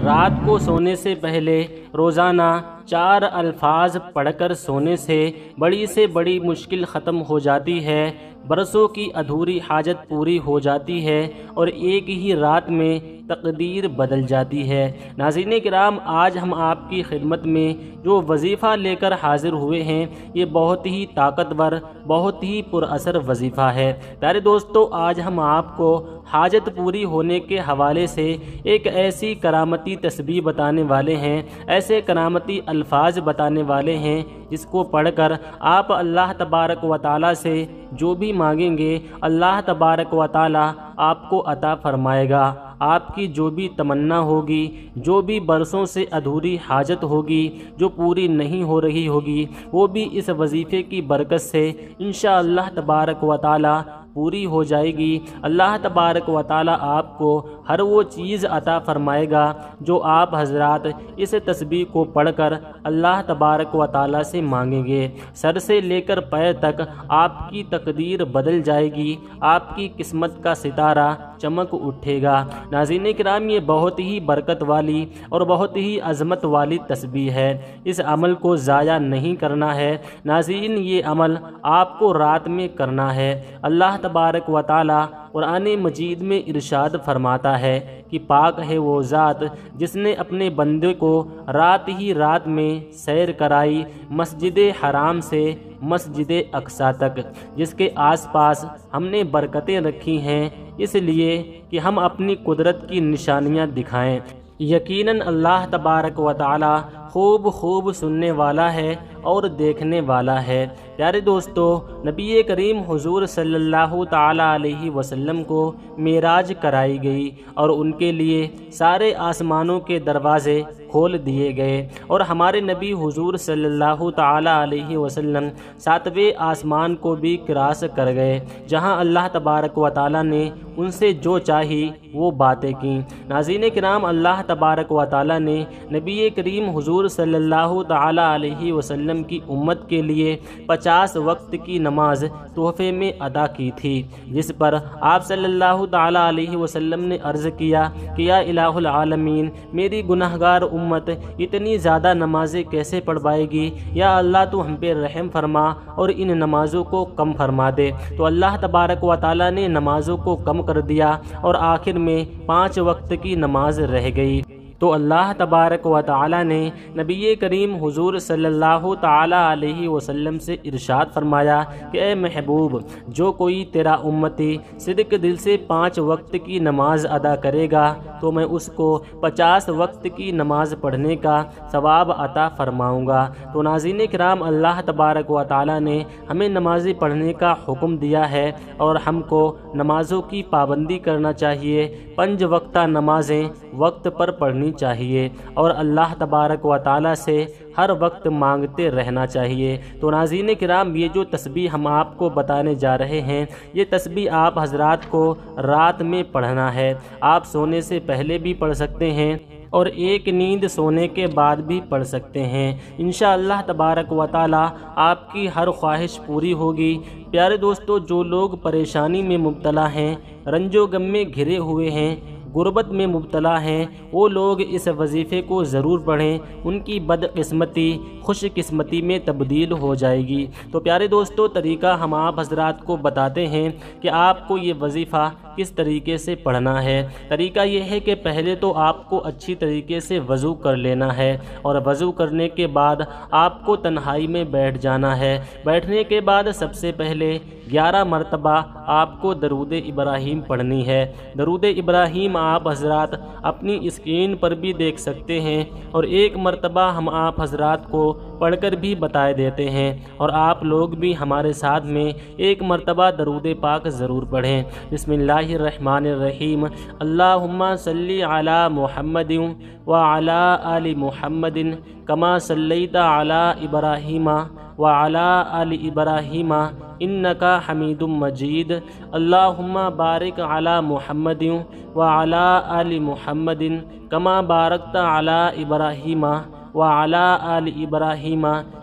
رات کو سونے سے پہلے روزانہ 4 الفاظ پڑھ کر سونے سے بڑی مشکل ختم ہو جاتی ہے، برسوں کی ادھوری حاجت پوری ہو جاتی ہے اور ایک ہی رات میں تقدیر بدل جاتی ہے۔ ناظرین کرام، آج ہم آپ کی خدمت میں جو وظیفہ لے کر حاضر ہوئے ہیں یہ بہت ہی طاقتور، بہت ہی پر اثر وظیفہ ہے۔ پیارے دوستو، آج ہم آپ کو حاجت پوری ہونے کے حوالے سے ایک ایسی کرامتی تسبیح بتانے والے ہیں، ایسے کرامتی الفاظ بتانے والے ہیں جس کو پڑھ کر آپ اللہ تبارک و تعالیٰ سے جو بھی مانگیں گے اللہ تبارک و تعالیٰ آپ کو عطا فرمائے گا۔ آپ کی جو بھی تمنا ہوگی، جو بھی برسوں سے ادھوری حاجت ہوگی، جو پوری نہیں ہو رہی ہوگی، وہ بھی اس وظیفے کی برکت سے انشاءاللہ تبارک و تعالیٰ پوری ہو جائے گی۔ اللہ تبارک و تعالیٰ آپ کو ہر وہ چیز عطا فرمائے گا جو آپ حضرات اس تسبیح کو پڑھ کر اللہ تبارک و تعالیٰ سے مانگیں گے۔ سر سے لے کر پیر تک آپ کی تقدیر بدل جائے گی، آپ کی قسمت کا ستارہ چمک اٹھے گا۔ ناظرین کرام، یہ بہت ہی برکت والی اور بہت ہی عظمت والی تسبیح ہے، اس عمل کو ضائع نہیں کرنا ہے۔ ناظرین، یہ عمل آپ کو رات میں کرنا ہے۔ اللہ تبارک و تعالیٰ قرآن مجید میں ارشاد فرماتا ہے کہ پاک ہے وہ ذات جس نے اپنے بندے کو رات ہی رات میں سیر کرائی، مسجد حرام سے مسجد اقصیٰ تک، جس کے آس پاس ہم نے برکتیں رکھی ہیں اس لیے کہ ہم اپنی قدرت کی نشانیاں دکھائیں۔ یقیناً اللہ تبارک و تعالیٰ خوب سننے والا ہے اور دیکھنے والا ہے۔ پیارے دوستو، نبی کریم حضور صلی اللہ تعالیٰ علیہ وسلم کو معراج کرائی گئی اور ان کے لیے سارے آسمانوں کے دروازے کھول دیے گئے اور ہمارے نبی حضور صلی اللہ تعالیٰ علیہ وسلم 7ویں آسمان کو بھی کراس کر گئے، جہاں اللہ تبارک و تعالیٰ نے ان سے جو چاہی وہ باتیں کیں۔ ناظرین کرام، اللہ تبارک و تعالیٰ نے نبی کریم حضور صلی اللہ تعالیٰ علیہ وسلم کی امت کے لیے 50 وقت کی نماز تحفے میں ادا کی تھی، جس پر آپ صلی اللہ تعالیٰ علیہ وسلم نے عرض کیا کہ یا الہ العالمین، میری گناہگار امت اتنی زیادہ نمازیں کیسے پڑھ پائے گی؟ یا اللہ تو ہم پہ رحم فرما اور ان نمازوں کو کم فرما دے۔ تو اللہ تبارک و تعالیٰ نے نمازوں کو کم کر دیا اور آخر میں 5 وقت کی نماز رہ گئی۔ تو اللہ تبارک و تعالیٰ نے نبی کریم حضور صلی اللہ تعالیٰ علیہ وسلم سے ارشاد فرمایا کہ اے محبوب، جو کوئی تیرا امتی صدق دل سے 5 وقت کی نماز ادا کرے گا تو میں اس کو 50 وقت کی نماز پڑھنے کا ثواب عطا فرماؤں گا۔ تو ناظرین کرام، اللہ تبارک و تعالیٰ نے ہمیں نمازیں پڑھنے کا حکم دیا ہے اور ہم کو نمازوں کی پابندی کرنا چاہیے۔ 5 وقتہ نمازیں وقت پر پڑھنی چاہیے اور اللہ تبارک و تعالیٰ سے ہر وقت مانگتے رہنا چاہیے۔ تو ناظرین کرام، یہ جو تسبیح ہم آپ کو بتانے جا رہے ہیں، یہ تسبیح آپ حضرات کو رات میں پڑھنا ہے۔ آپ سونے سے پہلے بھی پڑھ سکتے ہیں اور ایک نیند سونے کے بعد بھی پڑھ سکتے ہیں۔ انشاءاللہ تبارک و تعالیٰ آپ کی ہر خواہش پوری ہوگی۔ پیارے دوستو، جو لوگ پریشانی میں مبتلا ہیں، رنج و غم میں گھرے ہوئے ہیں، غربت میں مبتلا ہیں، وہ لوگ اس وظیفے کو ضرور پڑھیں، ان کی بدقسمتی خوش قسمتی میں تبدیل ہو جائے گی۔ تو پیارے دوستو، طریقہ ہم آپ حضرات کو بتاتے ہیں کہ آپ کو یہ وظیفہ کس طریقے سے پڑھنا ہے۔ طریقہ یہ ہے کہ پہلے تو آپ کو اچھی طریقے سے وضو کر لینا ہے اور وضو کرنے کے بعد آپ کو تنہائی میں بیٹھ جانا ہے۔ بیٹھنے کے بعد سب سے پہلے 11 مرتبہ آپ کو درود ابراہیم پڑھنی ہے۔ درود ابراہیم آپ حضرات اپنی اسکرین پر بھی دیکھ سکتے ہیں اور ایک مرتبہ ہم آپ حضرات کو پڑھ کر بھی بتائے دیتے ہیں، اور آپ لوگ بھی ہمارے ساتھ میں ایک مرتبہ درود پاک ضرور پڑھیں۔ بسم اللہ الرحمن الرحیم، اللہم صلی علی محمد وعلی آل محمد کما صلیت علی ابراہیم وعلی آل ابراہیم انکا حمید مجید، اللہم بارک علی محمد وعلی آل محمد کما بارکت علی ابراہیم وعلی آل ابراہیم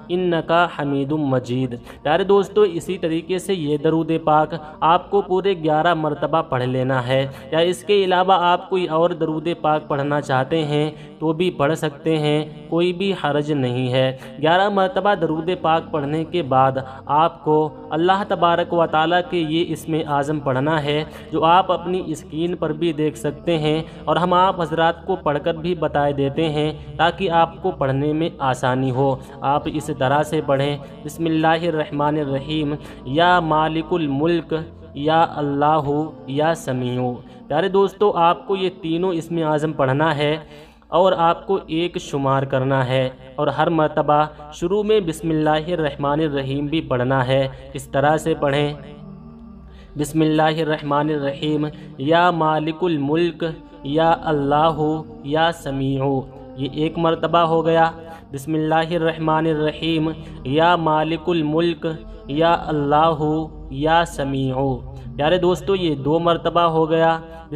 इन्नका हमीदुम मजीद। प्यारे दोस्तों, इसी तरीके से ये दरूद पाक आपको पूरे 11 मरतबा पढ़ लेना है, या इसके अलावा आप कोई और दरूद पाक पढ़ना चाहते हैं तो भी पढ़ सकते हैं, कोई भी हरज नहीं है। 11 मरतबा दरूद पाक पढ़ने के बाद आपको अल्लाह तबारक व तआला के ये इसमें आज़म पढ़ना है, जो आप अपनी स्क्रीन पर भी देख सकते हैं और हम आप हजरात को पढ़कर भी बताए देते हैं ताकि आपको पढ़ने में आसानी हो। आप इस तरह से पढ़ें, बिस्मिल्लाहिर्रहमानिर्रहीम, या मालिकुल मुल्क, या अल्लाहु, या समीउ। प्यारे दोस्तों, आपको ये तीनों इसमें आज़म पढ़ना है और आपको एक शुमार करना है, और हर मरतबा शुरू में बिस्मिल्लाहिर्रहमानिर्रहीम भी पढ़ना है। इस तरह से पढ़ें, बिस्मिल्लाहिर्रहमानिर्रहीम, या मालिकुल मुल्क, या अल्लाहु, या समीउ। ये एक मरतबा हो गया। बिस्मिल्लाहिर्रहमानिर्रहीम, या मालिकुल मुल्क, या अल्लाहु, या समीउ। प्यारे दोस्तों, ये 2 मरतबा हो गया।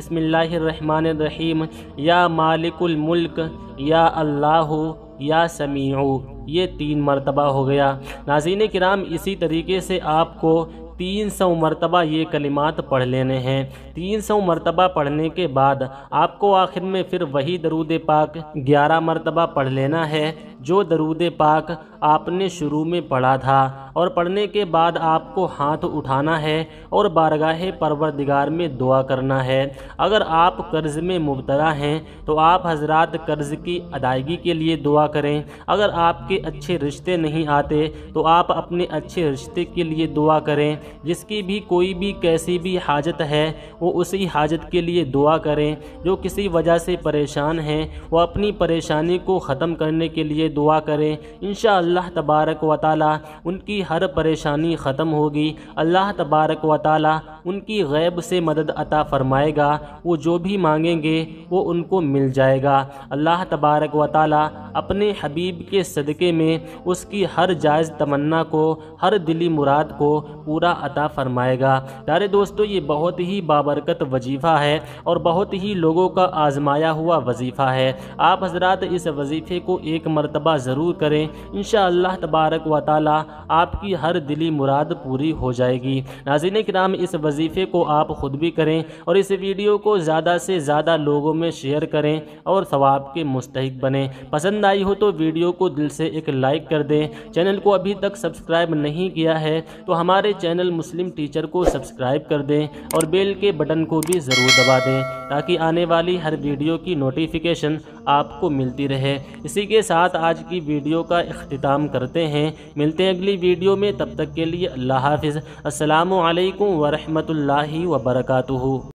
बिस्मिल्लाहिर्रहमानिर्रहीम, या मालिकुल मुल्क, या अल्लाहु, या समीउ। ये 3 मरतबा हो गया। नाज़रीन किराम, इसी तरीके से आपको 300 मरतबा ये कलिमात पढ़ लेने हैं। 300 मरतबा पढ़ने के बाद आपको आखिर में फिर वही दरूद पाक 11 मरतबा पढ़ लेना है, जो दरूद पाक आपने शुरू में पढ़ा था। और पढ़ने के बाद आपको हाथ उठाना है और बारगाह परवरदिगार में दुआ करना है। अगर आप कर्ज़ में मुब्तला हैं तो आप हजरात कर्ज़ की अदायगी के लिए दुआ करें। अगर आपके अच्छे रिश्ते नहीं आते तो आप अपने अच्छे रिश्ते के लिए दुआ करें। जिसकी भी कोई भी कैसी भी हाजत है वो उसी हाजत के लिए दुआ करें। जो किसी वजह से परेशान हैं वो अपनी परेशानी को ख़त्म करने के लिए दुआ करें। इंशाअल्लाह तबारक व तआला उनकी हर परेशानी ख़त्म होगी। अल्लाह तबारक व तआला उनकी गैब से मदद अता फ़रमाएगा। वो जो भी मांगेंगे वो उनको मिल जाएगा। अल्लाह तबारक व तआला अपने हबीब के सदक़े में उसकी हर जायज़ तमन्ना को, हर दिली मुराद को पूरा अता फ़रमाएगा। प्यारे दोस्तों, ये बहुत ही बाबरकत वजीफ़ा है और बहुत ही लोगों का आज़माया हुआ वजीफ़ा है। आप हज़रात इस वजीफ़े को एक मरतबा ज़रूर करें। इंशाअल्लाह तबारक व तआला आपकी हर दिली मुराद पूरी हो जाएगी। नाज़रीन किराम, इस वजीफ़े को आप ख़ुद भी करें और इस वीडियो को ज़्यादा से ज़्यादा लोगों में शेयर करें और सवाब के मुस्तहिक बनें। पसंद आई हो तो वीडियो को दिल से एक लाइक कर दें। चैनल को अभी तक सब्सक्राइब नहीं किया है तो हमारे चैनल मुस्लिम टीचर को सब्सक्राइब कर दें और बेल के बटन को भी ज़रूर दबा दें ताकि आने वाली हर वीडियो की नोटिफिकेशन आपको मिलती रहे। इसी के साथ आज की वीडियो का इख्तिताम करते हैं। मिलते हैं अगली वीडियो में, तब तक के लिए अल्लाह हाफ़िज़। अस्सलामु अलैकुम व रहमतुल्लाहि व बरकातुहू।